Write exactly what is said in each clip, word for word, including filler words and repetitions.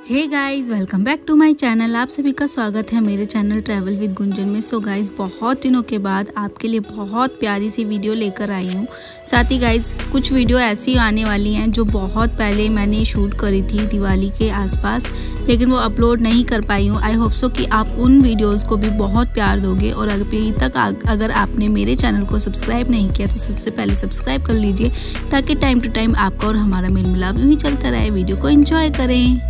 Hey guys, welcome back to my channel. आप सभी का स्वागत है मेरे चैनल ट्रैवल विद गुंजन में। सो गाइस, बहुत दिनों के बाद आपके लिए बहुत प्यारी सी वीडियो लेकर आई हूँ। साथ ही गाइस, कुछ वीडियो ऐसी आने वाली हैं जो बहुत पहले मैंने शूट करी थी दिवाली के आसपास, लेकिन वो अपलोड नहीं कर पाई हूँ। आई होप सो कि आप उन वीडियोज़ को भी बहुत प्यार दोगे। और अभी तक अगर आपने मेरे चैनल को सब्सक्राइब नहीं किया तो सबसे पहले सब्सक्राइब कर लीजिए, ताकि टाइम टू टाइम आपका और हमारा मेल मिलाप यूँ ही चलता रहे। वीडियो को एंजॉय करें।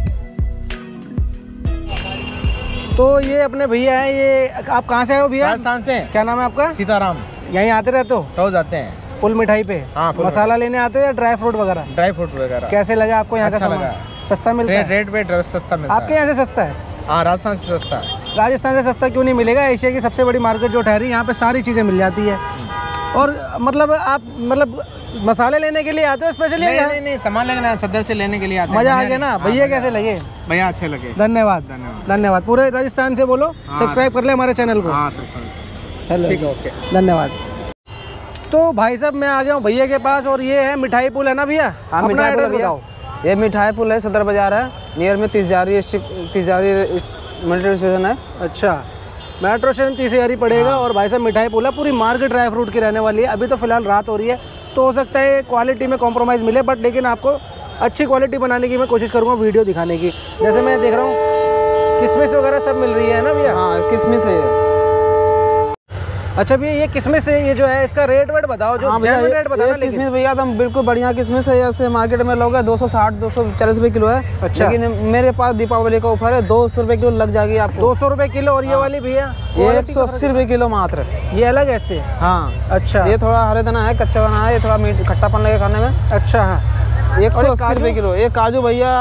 तो ये अपने भैया है, ये आप कहाँ से आए हो भैया? राजस्थान से। क्या नाम है आपका? सीताराम। यहीं आते रहते हो? रोज आते हैं। फुल मिठाई पे? हाँ, मसाला लेने आते हो या ड्राई फ्रूट वगैरह? ड्राई फ्रूट वगैरह। कैसे लगा आपको यहाँ अच्छा का लगा। सस्ता मिलता है? रेट पे सस्ता मिलता है। आपके यहाँ से सस्ता है? हाँ, राजस्थान से सस्ता है। राजस्थान से सस्ता क्यों नहीं मिलेगा? एशिया की सबसे बड़ी मार्केट जो ठहरी, यहाँ पे सारी चीज़ें मिल जाती है। और मतलब आप मतलब मसाले लेने के लिए आते हो स्पेशली? नहीं नहीं नहीं, सामान लेना सदर से लेने के लिए आते हैं। मजा आ गया ना? भैया कैसे लगे? भैया अच्छे लगे। धन्यवाद धन्यवाद धन्यवाद। पूरे राजस्थान से बोलो सब्सक्राइब कर ले हमारे चैनल को। हाँ सर, चलो ठीक है, ओके, धन्यवाद। तो भाई साहब, मैं आ गया हूँ भैया के पास और ये है मिठाई पुल, है ना भैया? हाँ, अपना एड्रेस बताओ। ये मिठाई पुल है, सदर बाजार है, नियर में तिजारी तिजारी मेट्रो स्टेशन है। अच्छा, मेट्रो स्टेशन तीसरी पड़ेगा। हाँ। और भाई साहब मिठाई पुल है, पूरी मार्केट ड्राई फ्रूट की रहने वाली है। अभी तो फिलहाल रात हो रही है तो हो सकता है क्वालिटी में कॉम्प्रोमाइज़ मिले, बट लेकिन आपको अच्छी क्वालिटी बनाने की मैं कोशिश करूँगा, वीडियो दिखाने की। जैसे मैं देख रहा हूँ किशमिश वगैरह सब मिल रही है ना भैया? हाँ, किशमिश है। अच्छा भैया, ये किशमिश है, ये जो है इसका रेट वेट बताओ। जो हाँ भैया, रेट बताना। किशमिश भैया तो बिल्कुल बढ़िया किशमिश है। जैसे मार्केट में लोग दो सौ साठ दो सौ चालीस रुपये किलो है। अच्छा। लेकिन मेरे पास दीपावली का ऑफर है, दो सौ रुपये किलो लग जाएगी आपको। दो सौ रुपये किलो। और ये वाली भैया ये एक सौ अस्सी रुपये किलो मात्र। ये अलग ऐसे? हाँ। अच्छा, ये थोड़ा हरे दाना है, कच्चा दाना है, ये थोड़ा मीठ खट्टापन लगेगा खाने में। अच्छा। हाँ, एक सौ अस्सी रुपये किलो। ये काजू भैया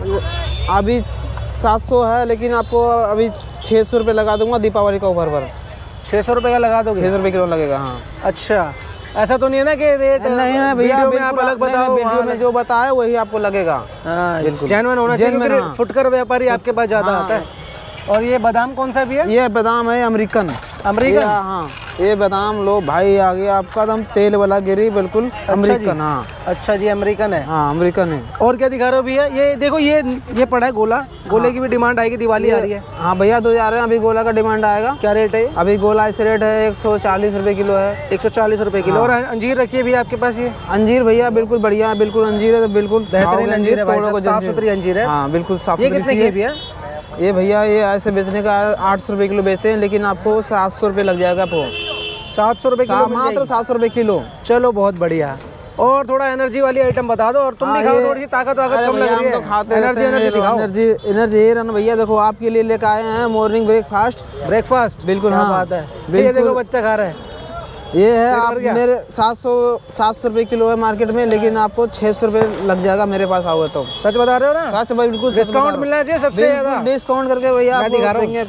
अभी सात सौ है, लेकिन आपको अभी छः सौ रुपये लगा दूंगा दीपावली का ऑफर पर। छः सौ रुपये का लगा दोगे? छः सौ रुपये किलो लगेगा। हाँ। अच्छा, ऐसा तो नहीं है ना कि रेट नहीं ना भैया, आप अलग बताओ। वीडियो में जो बताया वही आपको लगेगा। जेन्युइन होना चाहिए, फुटकर व्यापारी आपके पास ज़्यादा आता है। और ये बादाम कौन सा भी है? ये बादाम है अमेरिकन। अमेरिकन? हाँ, ये बादाम लो भाई, आ गया आपका दम तेल वाला गिरी बिल्कुल। अमेरिकन। हाँ। अच्छा जी, अमेरिकन है। हाँ, अमेरिकन है। और क्या दिखा रहे हो भैया? ये देखो, ये ये पड़ा है गोला। गोले की भी डिमांड आएगी, दिवाली आ रही है। हाँ भैया, दो जा रहे हैं, अभी गोला का डिमांड आएगा। क्या रेट है? अभी गोला ऐसे रेट है एक सौ चालीस रुपये किलो है। एक सौ चालीस रुपये किलो। और अंजीर रखी है भैया आपके पास? ये अंजीर भैया बिल्कुल बढ़िया है, बिल्कुल अंजीर है, बिल्कुल बेहतरीन अंजीर है, साफ सुथरी अंजीर है। हाँ बिल्कुल साफ सुथरी। ये कितने की है भैया? ये भैया ये ऐसे बेचने का आठ सौ रुपये किलो बेचते हैं, लेकिन आपको सात सौ रुपये लग जाएगा। आपको सात सौ रुपये किलो? मात्र सात सौ रुपये किलो। चलो, बहुत बढ़िया। और थोड़ा एनर्जी वाली आइटम बता दो। और तुम भी खाओ, थोड़ी सी ताकत वाकत कम लग रही है तो खाते। एनर्जी एनर्जी दिखाओ। एनर्जी एनर्जी ये रन भैया, देखो आपके लिए लेकर आए हैं मॉर्निंग ब्रेकफास्ट। ब्रेकफास्ट बिल्कुल। हाँ, बात है। ये देखो बच्चा खा रहा है। ये है आप मेरे सात सौ सात सौ रुपये किलो है मार्केट में, लेकिन आपको छः सौ रुपये लग जाएगा मेरे पास आओगे तो। सच बता रहे हो ना? सच भाई, बिल्कुल डिस्काउंट मिलना चाहिए सबसे ज़्यादा। डिस्काउंट करके भैया आपको देंगे।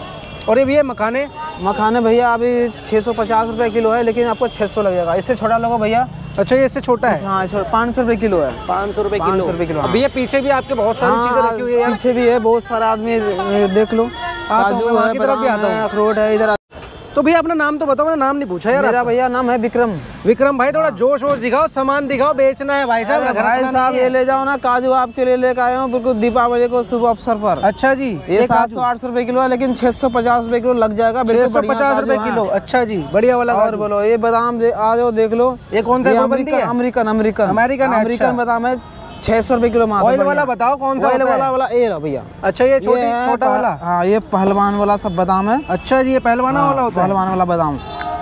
और ये भैया मखाने? मखाने भैया अभी छः सौ पचास रुपये किलो है, लेकिन आपको छः सौ लग जाएगा। इससे छोटा लोगो भैया। अच्छा, ये इससे छोटा है? हाँ, पाँच सौ रुपये किलो है। पाँच सौ रुपये किलो? पाँच सौ रुपये किलो। भैया पीछे भी आपके बहुत सारी चीज़ें रखी हुई है। पीछे भी है बहुत सारा, आदमी देख लो। काजू है, बादाम है, अखरोट है इधर। तो भैया अपना नाम तो बताओ, मैंने नाम नहीं पूछा यार। मेरा भैया नाम है विक्रम। विक्रम भाई, थोड़ा जोश वोश दिखाओ, सामान दिखाओ, बेचना है भाई साहब। भाई साहब ये ले जाओ ना, काजू आपके लिए लेकर आए हूँ बिल्कुल दीपावली को शुभ अवसर पर। अच्छा जी। ये सात सौ आठ सौ रुपए किलो है, लेकिन छह सौ पचास रुपए किलो लग जाएगा। छह सौ पचास रुपए किलो? अच्छा जी, बढ़िया वाला। और बोलो, ये बादाम आ जाओ देख लो। ये कौन सा? अमेरिकन अमेरिकन अमेरिकन अमेरिकन बादाम है, छह सौ रुपए किलो मात्र। ऑयल वाला बताओ कौन सा? ऑयल वाला वाला ये भैया। अच्छा, ये छोटी छोटा वाला? हाँ, ये पहलवान वाला सब बादाम है। अच्छा जी, ये पहलवान वाला होता है? पहलवान वाला बादाम,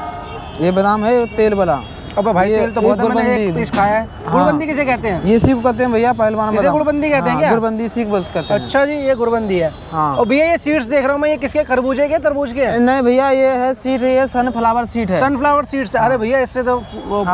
ये बादाम है तेल वाला। अब भाई तेल तो बहुत है, मैंने एक पीस खाया है। गुड़बंदी किसे कहते हैं? ये सीख कहते हैं भैया, पहलवान बादाम। गुड़बंदी कहते हैं क्या? गुड़बंदी सीख कहते हैं। अच्छा जी, ये गुड़बंदी है। हाँ। और भैया ये सीड्स देख रहा हूँ मैं, ये किसके? खरबूजे के, तरबूज के? नहीं भैया, ये है सीड, ये सनफ्लावर सीड है। Sunflower seeds? अरे भैया, इससे तो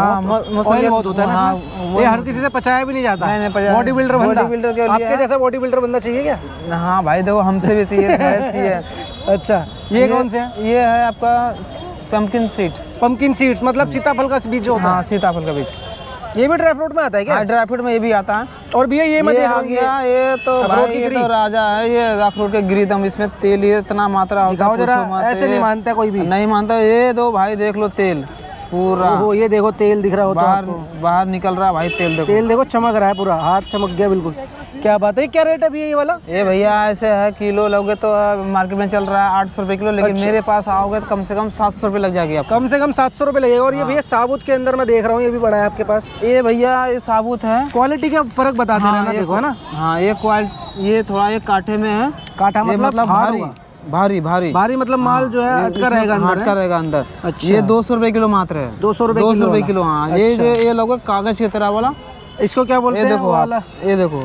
ऑयल बहुत होता है ना, ये हर किसी से पचाया भी नहीं जाता। बॉडी बिल्डर बंदा, आपके जैसा बॉडी बिल्डर बंदा चाहिए क्या? हाँ भाई, देखो हमसे भी चाहिए। अच्छा, ये कौन से है? ये है आपका पंपकिन सीड। पंपकिन सीड्स मतलब सीताफल का बीज होता है? हाँ, सीताफल का बीज। ये भी ड्राई फ्रूट में आता है क्या? हाँ, ड्राई फ्रूट में ये भी आता है। और भैया ये मत आ गया, ये तो भाई ये तो राजा है, ये अखरोट के गिरीदम। इसमें तेल ये इतना मात्रा होता है, ऐसे नहीं मानता कोई भी? नहीं मानता। ये दो भाई देख लो, तेल पूरा। वो ये देखो तेल दिख रहा होता है, बाहर बाहर निकल रहा है भाई, तेल देखो। तेल देखो चमक रहा है पूरा, हाथ चमक गया बिल्कुल। क्या बात है, क्या रेट है भैया ये वाला? ये भैया ऐसे है, किलो लोगे तो मार्केट में चल रहा है आठ सौ रुपये किलो, लेकिन अच्छा। मेरे पास आओगे तो कम से कम सात सौ रुपये लग जाएगी आप। कम से कम सात सौ रुपये लगेगा। और हाँ। ये भैया साबुत के अंदर मैं देख रहा हूँ, ये भी बड़ा है आपके पास। ये भैया ये साबुत है, क्वालिटी का फर्क बताते हाँ, रहना, देखो है ना। हाँ ये क्वालिटी, ये थोड़ा ये कांटे में है। कांटा मतलब, मतलब भारी भारी भारी भारी मतलब माल हाँ, जो है अटका रहेगा अंदर, अटका रहेगा अंदर। अच्छा। ये दो सौ रुपए किलो मात्र है। दो सौ रुपए दो सौ रुपए किलो। हाँ ये अच्छा। जो ये लोग कागज की तरह वाला, इसको क्या बोलते हैं? देखो आप, ये देखो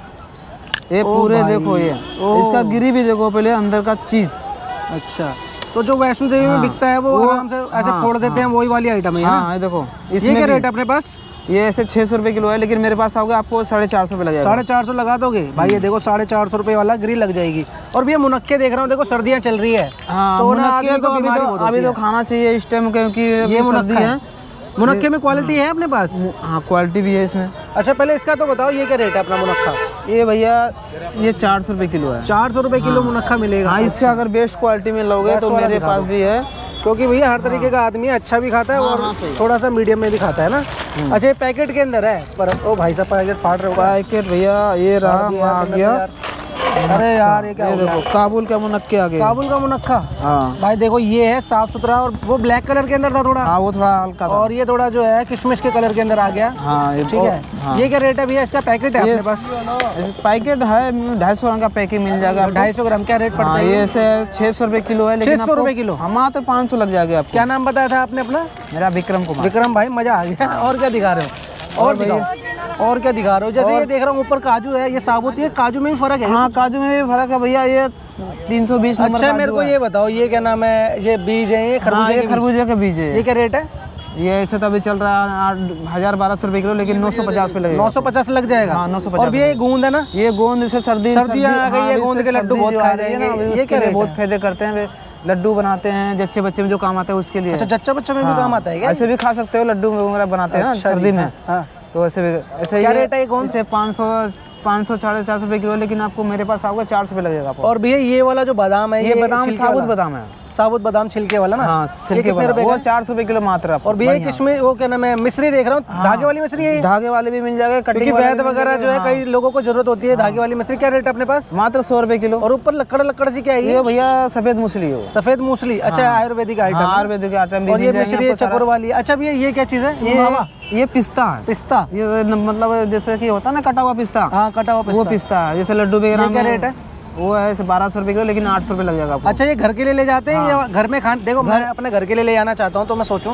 ये पूरे देखो, ये इसका गिरी भी देखो पहले अंदर का चीज। अच्छा, तो जो वैष्णो देवी में बिकता है वो आराम से ऐसे फोड़ देते हैं, वही वाली आइटम है। हाँ ये देखो, इसमें क्या रेट है अपने पास? ये ऐसे छह सौ रुपए किलो है, लेकिन मेरे पास आओगे आपको साढ़े चार सौ रुपए लगेगा। साढ़े चार सौ लगा दोगे भाई? ये देखो साढ़े चार सौ रुपए वाला ग्रिल लग जाएगी। और भैया मुनक्के देख रहा हूँ, देखो सर्दियाँ चल रही है। हाँ, तो मुनक्के तो अभी तो अभी तो खाना चाहिए इस टाइम, क्योंकि ये सर्दी है। मुनक्के में क्वालिटी है अपने पास? हाँ क्वालिटी भी है इसमें। अच्छा पहले इसका तो बताओ, ये क्या रेट है अपना मुनक्का? ये भैया ये चार सौ रुपए किलो है। चार सौ रुपए किलो मुनक्का मिलेगा। हाँ, इससे अगर बेस्ट क्वालिटी में लोगे तो मेरे पास भी है, क्योंकि भैया हर तरीके का आदमी अच्छा भी खाता है और थोड़ा सा मीडियम में भी खाता है ना। अच्छा ये पैकेट के अंदर है, पर ओ भाई साहब पैकेट फाड़ रहे हो। पैकेट भैया ये रहा आ गया। अरे यार ये क्या, ये देखो काबुल का मुनक्के आ गए। काबुल का मुनक्का। हाँ भाई देखो ये है साफ सुथरा, और वो ब्लैक कलर के अंदर था थोड़ा। हाँ वो थोड़ा हल्का था, और ये थोड़ा जो है किशमिश के कलर के अंदर आ गया। हाँ ये ठीक है। हाँ। ये क्या रेट है भैया इसका? पैकेट है अपने पास? पैकेट है ढाई सौ ग्राम का पैकेट मिल जाएगा। ढाई सौ ग्राम क्या रेट पड़ता है? ये ऐसे छह सौ रुपए किलो है। छह सौ रुपए किलो? हाँ मात्र पाँच सौ लग जाएगा आपको। क्या नाम बताया था आपने अपना? मेरा विक्रम कुमार। विक्रम भाई मजा आ गया। और क्या दिखा रहे हो? और भैया और क्या दिखा रहे हो? जैसे ये देख रहा हूँ ऊपर काजू है, ये साबुत, ये काजू में भी फर्क है? हाँ काजू में भी फर्क है भैया, ये तीन सौ बीस नंबर। अच्छा मेरे को ये बताओ, ये क्या नाम है? ये बीज है, ये खरबूजे के खरबूजे के बीज है। ये क्या रेट है? ये ऐसे तो अभी चल रहा है आठ हजार बारह सौ रुपए किलो, लेकिन नौ सौ पचास पे लगेगा। नौ सौ पचास लग जाएगा। हाँ नौ सौ पचास। और ये गोंद है ना? ये गोंद जैसे सर्दी सर्दियाँ आ गई है, गोंद के लड्डू बहुत खाए जाएंगे। ये क्या बहुत फायदे करते हैं, लड्डू बनाते हैं जच्चे बच्चे में जो काम आता है उसके लिए। अच्छा जच्चा बच्चा में भी काम आता है क्या? ऐसे भी खा सकते हो, लड्डू वगैरह बनाते हैं ना सर्दी में। तो ऐसे भी ऐसे क्या रेट है गोंद? इसे पाँच सौ पाँच सौ साढ़े चार सौ रुपये किलो, लेकिन आपको मेरे पास आओगे चार सौ रुपये लगेगा। और भैया ये वाला जो बादाम है, ये बादाम साबुत बादाम है, साबुत बादाम छिलके वाला ना? हाँ छिलके वाला, वो चार सौ रुपए किलो मात्र। और भैया किसमें वो क्या नाम है, मिश्री देख रहा हूँ, हाँ, धागे वाली मिश्री है? धागे वाले भी मिल जाएगा, कटिंग वैद वगैरह जो है कई लोगों को जरूरत होती है। धागे वाली मिश्री क्या रेट है अपने पास? मात्र सौ रुपए किलो। और ऊपर लकड़ लकड़ सी क्या है ये भैया? सफेद मूसली है। सफेद मूसली? अच्छा आयुर्वेदिक आइटम। आयुर्वेदिक आइटम। और ये मिश्री चकोर वाली। अच्छा भैया ये क्या चीज है? ये ये पिस्ता है। पिस्ता ये मतलब जैसे कि होता है ना कटा हुआ पिस्ता। हाँ कटा हुआ पिस्ता, वो पिस्ता है। जैसे लड्डू वगैरह। क्या रेट है? वो है बारह सौ रुपए किलो, लेकिन आठ सौ रुपए लग जाएगा आपको। अच्छा ये घर के लिए ले जाते हैं या घर में खाने? देखो मैं अपने घर के लिए ले जाना चाहता हूँ, तो मैं सोचूं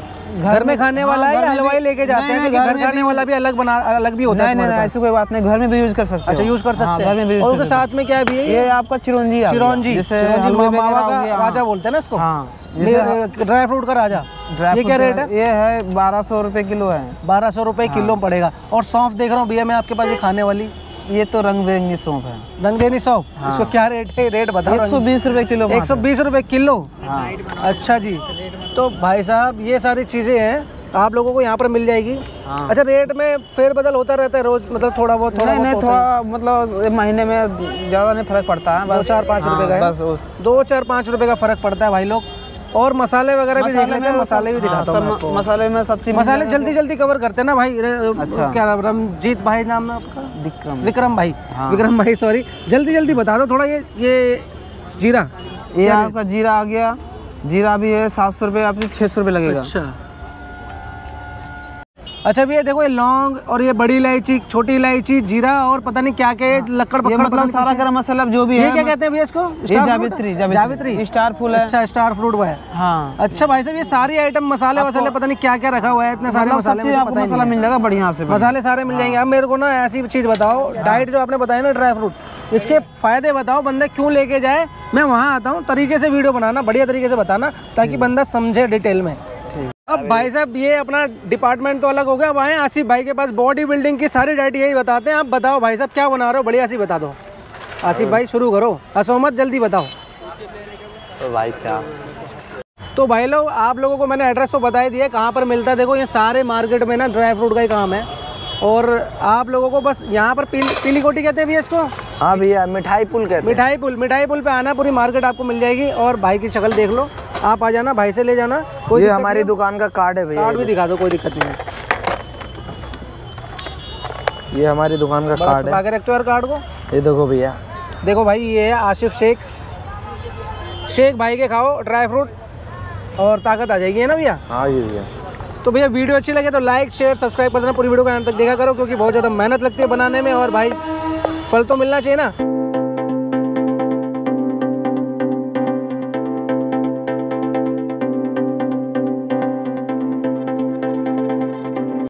घर में खाने वाला है या हलवाई लेके जाते हैं? घर खाने वाला भी अलग बना अलग भी होता है? नहीं नहीं ऐसी कोई बात नहीं, घर में भी यूज कर सकते हैं। अच्छा यूज कर सकते हैं घर में भी। और उसके साथ में क्या है? ये आपका चिरौंजी। चिरौंजी जैसे राजा बोलते हैं ना इसको? हाँ ड्राई फ्रूट का राजा। ये क्या रेट है? ये है बारह सौ रुपए किलो है। बारह सौ रुपए किलो पड़ेगा। और सौंफ देख रहा हूँ भैया मैं आपके पास, ये खाने वाली, ये तो रंग बिरंगी सौंफ है। रंग बिरंगी सौंफ। हाँ। इसको क्या रेट है? रेट बताओ। एक सौ बीस रुपए किलो। एक सौ बीस रुपए किलो। हाँ। अच्छा जी, तो भाई साहब ये सारी चीजें हैं आप लोगों को यहाँ पर मिल जाएगी। हाँ। अच्छा रेट में फेरबदल होता रहता है रोज, मतलब थोड़ा बहुत? थोड़ा नहीं नहीं थोड़ा मतलब महीने में ज्यादा नहीं फर्क पड़ता है, बस चार पाँच रुपए का। बस दो चार पाँच रुपए का फर्क पड़ता है भाई लोग। और मसाले वगैरह भी देख लेते हैं, मसाले भी दिखाता हूं आपको। मसाले में सब चीज, मसाले जल्दी जल्दी कवर करते हैं ना भाई। अच्छा क्या रमजीत भाई नाम है आपका? विक्रम। विक्रम भाई। विक्रम भाई सॉरी, जल्दी जल्दी बता दो थोड़ा। ये ये जीरा, ये आपका जीरा आ गया। जीरा भी है सात सौ रुपये, आपको छः सौ रुपये लगेगा। अच्छा अच्छा भैया देखो ये लौंग और ये बड़ी इलायची, छोटी इलायची, जीरा और पता नहीं क्या क्या लक्कड़ पकड़, मतलब सारा गरम मसाला जो भी है। ये क्या कहते हैं भैया इसको? जावित्री। जावित्री स्टार फूल है। अच्छा स्टार फ्रूट वो है। हाँ अच्छा भाई साहब ये सारी आइटम मसाले वसाले पता नहीं क्या क्या रखा हुआ है, इतने सारे मसाले। आपको मसाला मिल जाएगा बढ़िया से, मसाले सारे मिल जाएंगे। अब मेरे को ना ऐसी चीज बताओ, डाइट जो आपने बताया ना ड्राई फ्रूट, इसके फायदे बताओ, बंदा क्यों लेके जाए। मैं वहाँ आता हूँ, तरीके से वीडियो बनाना, बढ़िया तरीके से बताना, ताकि बंदा समझे डिटेल में। अब भाई साहब ये अपना डिपार्टमेंट तो अलग हो गया, अब आए आसिफ भाई के पास, बॉडी बिल्डिंग की सारी डाइट यही बताते हैं। आप बताओ भाई साहब क्या बना रहे हो, बढ़िया सी बता दो। आसिफ भाई शुरू करो, हंसो मत, जल्दी बताओ। तो भाई क्या तो भाई लोग आप लोगों को मैंने एड्रेस तो बता ही दिया कहाँ पर मिलता है। देखो ये सारे मार्केट में ना ड्राई फ्रूट का ही काम है, और आप लोगों को बस यहाँ पर पीली पीली कोठी कहते हैं भैया इसको? हाँ भैया मिठाई पुल कहते हैं। मिठाई पुल, मिठाई पुल पे आना, पूरी मार्केट आपको मिल जाएगी। और भाई की शक्ल देख लो, आप आ जाना, भाई से ले जाना। कोई ये हमारी दुकान का कार्ड है भैया, कार्ड भी दिखा दो, कोई दिक्कत नहीं है। ये हमारी दुकान का कार्ड छुपा है। के रखते हो यार कार्ड को। ये देखो भैया, देखो भाई, ये है आशिफ शेख। शेख भाई के खाओ ड्राई फ्रूट और ताकत आ जाएगी, है ना भैया। हाँ जी भैया। तो भैया वीडियो अच्छी लगे तो लाइक शेयर सब्सक्राइब कर देना, पूरी वीडियो को अंत तक देखा करो क्योंकि बहुत ज़्यादा मेहनत लगती है बनाने में और भाई फल तो मिलना चाहिए ना।